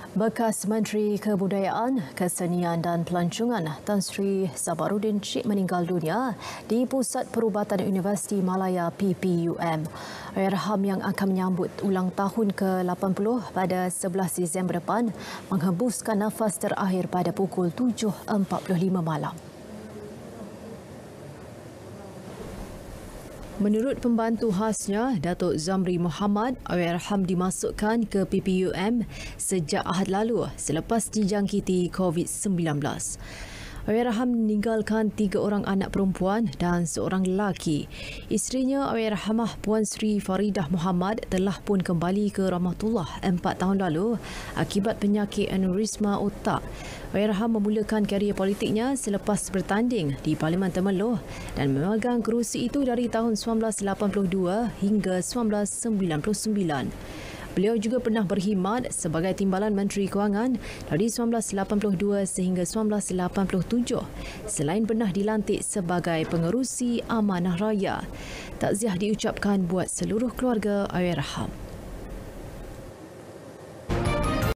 Bekas Menteri Kebudayaan, Kesenian dan Pelancongan Tan Sri Sabaruddin Syed meninggal dunia di Pusat Perubatan Universiti Malaya PPUM. Allahyarham yang akan menyambut ulang tahun ke-80 pada 11 Disember depan menghembuskan nafas terakhir pada pukul 7.45 malam. Menurut pembantu khasnya, Datuk Zamri Muhammad, Allahyarham dimasukkan ke PPUM sejak Ahad lalu selepas dijangkiti COVID-19. Allahyarham meninggalkan 3 orang anak perempuan dan seorang lelaki. Isterinya, Allahyarhamah Puan Sri Faridah Muhammad, telah pun kembali ke rahmatullah 4 tahun lalu akibat penyakit aneurisma otak. Allahyarham memulakan karier politiknya selepas bertanding di Parlimen Temerloh dan memegang kerusi itu dari tahun 1982 hingga 1999. Beliau juga pernah berkhidmat sebagai Timbalan Menteri Kewangan dari 1982 sehingga 1987, selain pernah dilantik sebagai Pengerusi Amanah Raya. Takziah diucapkan buat seluruh keluarga Allahyarham.